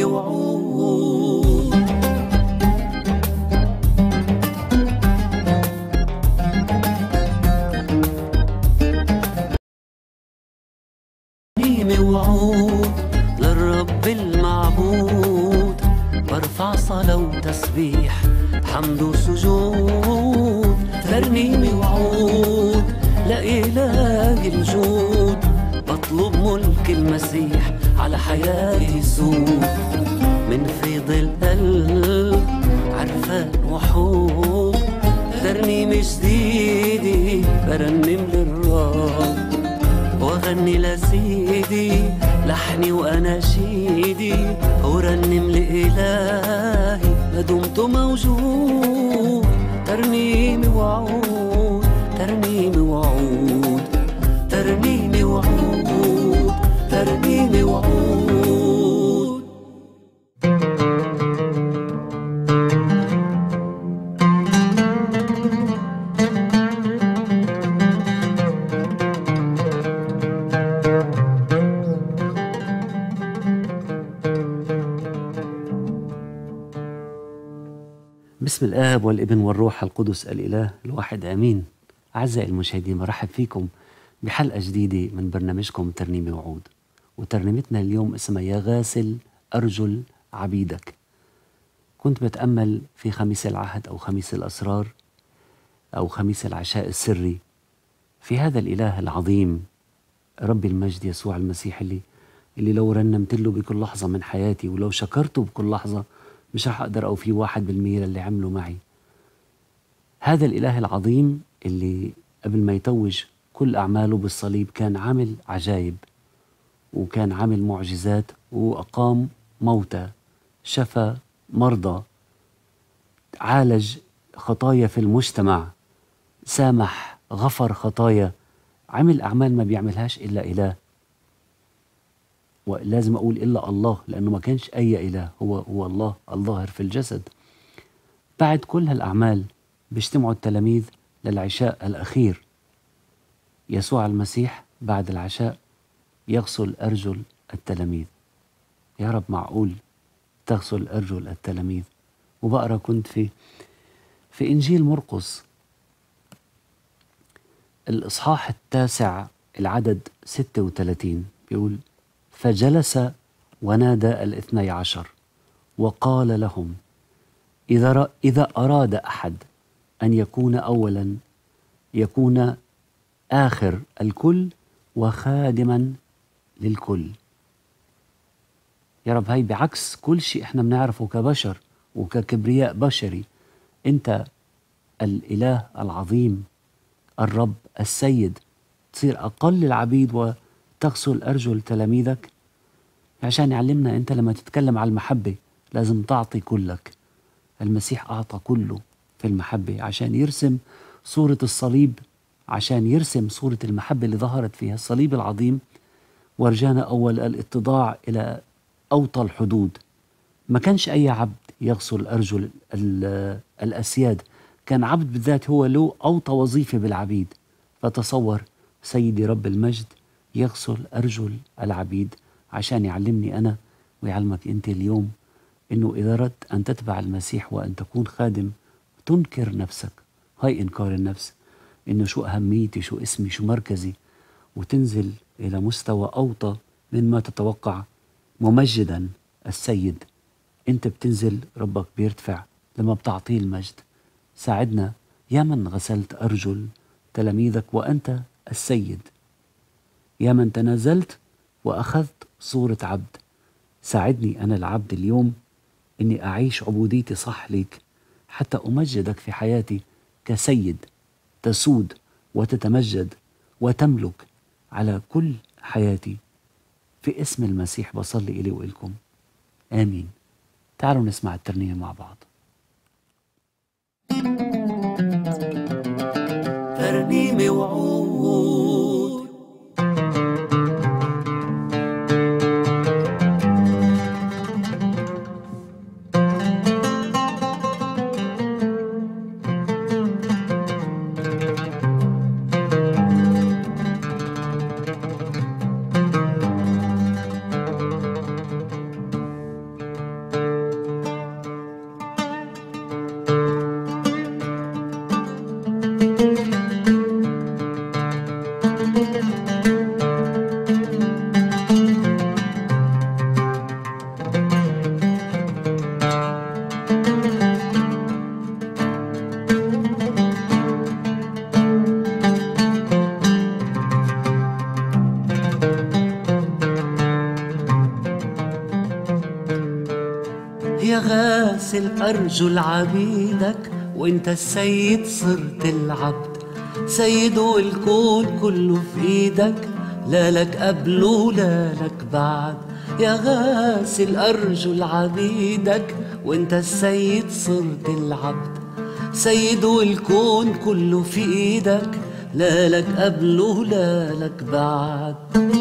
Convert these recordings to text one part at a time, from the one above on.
وعود. ترنيمة وعود للرب المعبود، برفع صلاة وتسبيح حمد وسجود. ترنيمة وعود لإله الجود، بطلب ملك المسيح على حياتي يسود. من فيض القلب عرفان وحب، ترنيمة جديدة برنم للرب، واغني لسيدي لحني واناشيدي، ورنم لإلهي ما دمت موجود. ترنيمة وعود، ترنيمة وعود، ترنيمة وعود، ترنيمة وعود. بسم الآب والابن والروح القدس الإله الواحد آمين. أعزائي المشاهدين، برحب فيكم بحلقة جديدة من برنامجكم ترنيمة وعود. وترنيمتنا اليوم اسمها يا غاسل أرجل عبيدك. كنت بتأمل في خميس العهد أو خميس الأسرار أو خميس العشاء السري في هذا الإله العظيم رب المجد يسوع المسيح، اللي لو رنمت له بكل لحظة من حياتي ولو شكرته بكل لحظة مش رح أقدر أوفي 1% للي عمله معي. هذا الإله العظيم اللي قبل ما يتوج كل أعماله بالصليب كان عامل عجائب، وكان عامل معجزات، وأقام موتى، شفى مرضى، عالج خطايا في المجتمع، سامح، غفر خطايا، عمل أعمال ما بيعملهاش إلا إله. ولازم أقول إلا الله، لأنه ما كانش أي إله، هو الله الظاهر في الجسد. بعد كل هالأعمال بيجتمعوا التلاميذ للعشاء الأخير. يسوع المسيح بعد العشاء يغسل أرجل التلاميذ. يا رب، معقول تغسل أرجل التلاميذ؟ وبقرأ كنت في إنجيل مرقس الإصحاح 9 العدد 36 بيقول: فجلس ونادى 12 وقال لهم: إذا أراد أحد أن يكون أولا يكون آخر الكل وخادما للكل. يا رب، هاي بعكس كل شيء احنا بنعرفه كبشر وككبرياء بشري. انت الإله العظيم، الرب السيد، تصير أقل العبيد وتغسل أرجل تلاميذك عشان يعلمنا أنت لما تتكلم على المحبة لازم تعطي كلك. المسيح أعطى كله في المحبة عشان يرسم صورة الصليب، عشان يرسم صورة المحبة اللي ظهرت فيها الصليب العظيم، ورجانا أول الاتضاع إلى أوطى الحدود. ما كانش أي عبد يغسل أرجل الأسياد، كان عبد بالذات هو له أوطى وظيفة بالعبيد. فتصور سيدي رب المجد يغسل أرجل العبيد عشان يعلمني أنا ويعلمك أنت اليوم إنه إذا أردت أن تتبع المسيح وأن تكون خادم تنكر نفسك. هاي إنكار النفس، إنه شو أهميتي، شو اسمي، شو مركزي، وتنزل إلى مستوى أوطى مما تتوقع. ممجدا السيد، أنت بتنزل، ربك بيرتفع لما بتعطيه المجد. ساعدنا يا من غسلت أرجل تلاميذك وأنت السيد، يا من تنازلت وأخذت صورة عبد. ساعدني أنا العبد اليوم إني أعيش عبوديتي صح ليك، حتى أمجدك في حياتي كسيد، تسود وتتمجد وتملك على كل حياتي. في اسم المسيح بصلي إلي وإلكم، آمين. تعالوا نسمع الترنيمة مع بعض. ترنيمة وعود. غاسل أرجل عبيدك وانت السيد صرت العبد. سيد والكون كله في ايدك، لا لك قبل ولا لك بعد. يا غاسل أرجل عبيدك وانت السيد صرت العبد. سيد والكون كله في ايدك، لا لك قبل ولا لك بعد.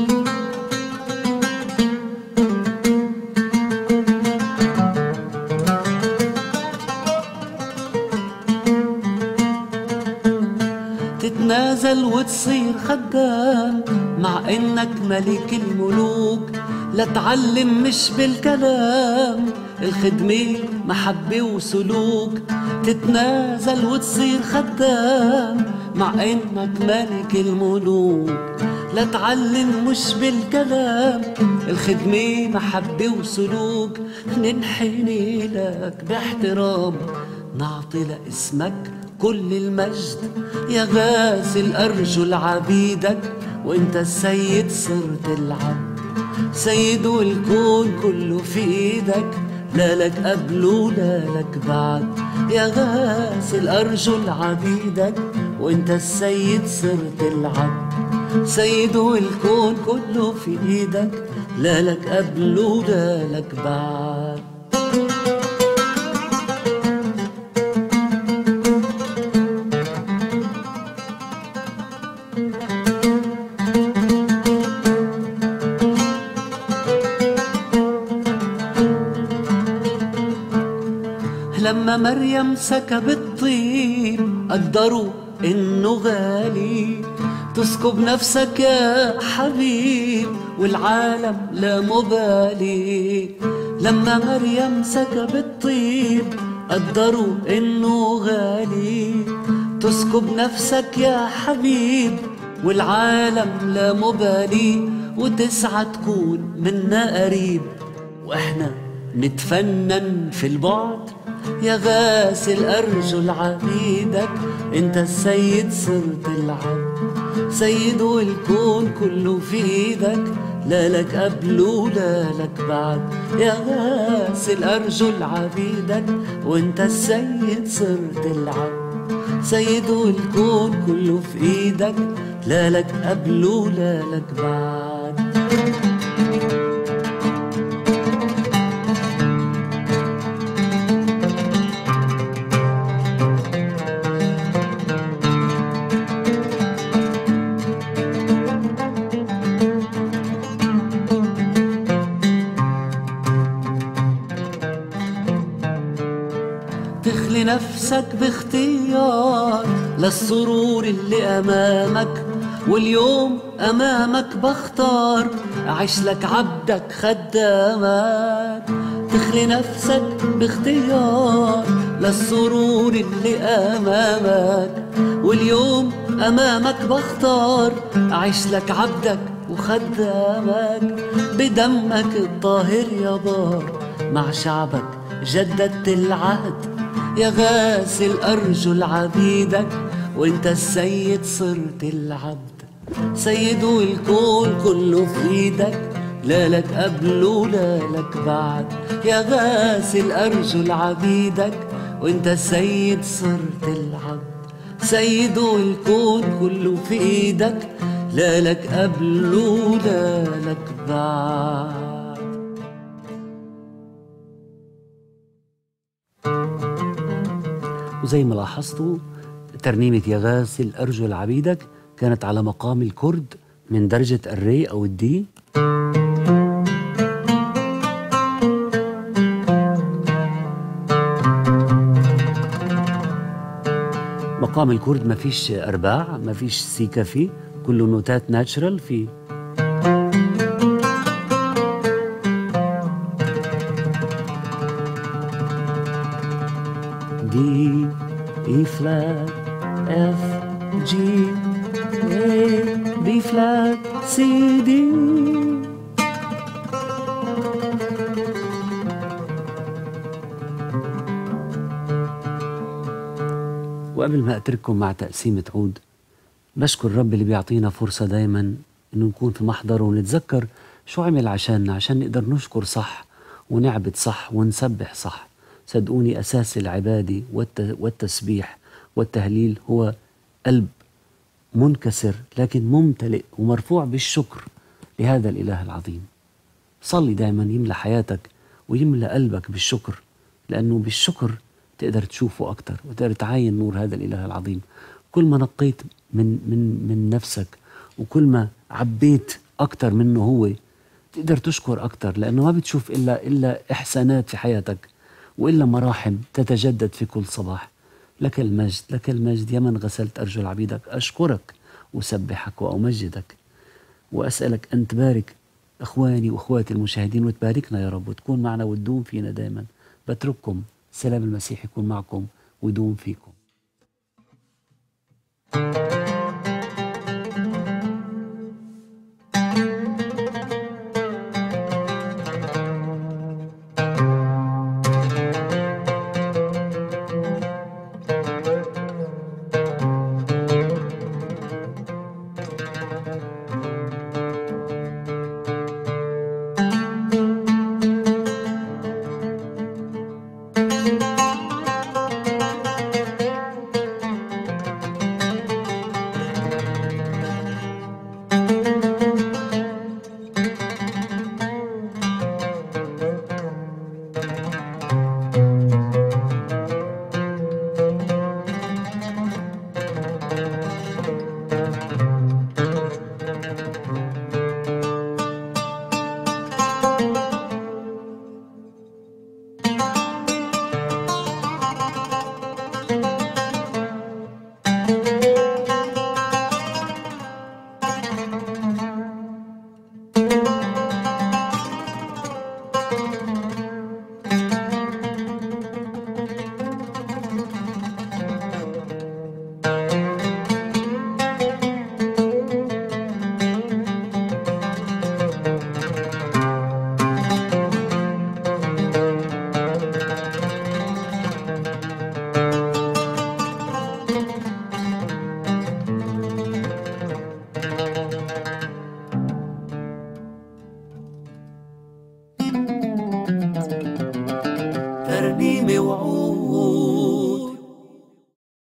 تتنازل وتصير خدام مع انك ملك الملوك. لا تعلم مش بالكلام، الخدمة محبة وسلوك. تتنازل وتصير خدام مع انك ملك الملوك. لا تعلم مش بالكلام، الخدمة محبة وسلوك. ننحني لك باحترام، نعطي لاسمك كل المجد. يا غاسل أرجل عبيدك وانت السيد صرت العبد. سيد والكون كله في ايدك، لا لك قبل ولا لك بعد. يا غاسل أرجل عبيدك وانت السيد صرت العبد. سيد والكون كله في ايدك، لا لك قبل ولا لك بعد. لما مريم سكبت طين قدروا انه غالي. تسكب نفسك يا حبيب والعالم لا مبالي. لما مريم سكبت طين قدروا انه غالي. تسكب نفسك يا حبيب والعالم لا مبالي. وتسعى تكون منا قريب واحنا نتفنن في البعد. يا غاسل أرجل عبيدك انت السيد صرت العبد. سيد والكون كله في ايدك، لا لك قبل ولا لك بعد. يا غاسل أرجل عبيدك وانت السيد صرت العبد. سيد والكون كله في ايدك، لا لك قبل ولا لك بعد. تخلي نفسك باختيار للسرور اللي أمامك. واليوم أمامك بختار أعيش لك عبدك خدامك. تخلي نفسك باختيار للسرور اللي أمامك. واليوم أمامك بختار أعيش لك عبدك وخدامك. بدمك الطاهر يا بار مع شعبك جددت العهد. يا غاسل أرجل عبيدك وانت السيد صرت العبد. سيد والكون كله في ايدك، لا لك قبل ولا لك بعد. يا غاسل أرجل عبيدك وانت السيد صرت العبد. سيد والكون كله في ايدك، لا لك قبل ولا لك بعد. وزي ما لاحظتوا ترنيمة يا غاسل أرجل عبيدك كانت على مقام الكرد من درجة الري أو الدي. مقام الكرد ما فيش أرباع، ما فيش سيكا فيه، كله نوتات ناتشرال فيه. دي E flat F G A B flat C D. وقبل ما أترككم مع تقسيمة عود، بشكر الرب اللي بيعطينا فرصة دايما إنه نكون في محضره ونتذكر شو عمل عشاننا، عشان نقدر نشكر صح ونعبد صح ونسبح صح. صدقوني أساس العبادة والتسبيح والتهليل هو قلب منكسر لكن ممتلئ ومرفوع بالشكر لهذا الإله العظيم. صلي دائما يملأ حياتك ويملأ قلبك بالشكر، لأنه بالشكر تقدر تشوفه أكتر وتقدر تعاين نور هذا الإله العظيم. كل ما نقيت من نفسك وكل ما عبيت أكتر منه هو تقدر تشكر أكتر، لأنه ما بتشوف إلا إحسانات في حياتك وإلا مراحم تتجدد في كل صباح. لك المجد، لك المجد يا من غسلت أرجل عبيدك. أشكرك وسبحك وأمجدك وأسألك أن تبارك إخواني وأخواتي المشاهدين وتباركنا يا رب وتكون معنا وتدوم فينا دائما. بترككم، سلام المسيح يكون معكم ويدوم فيكم. ترنيمة وعود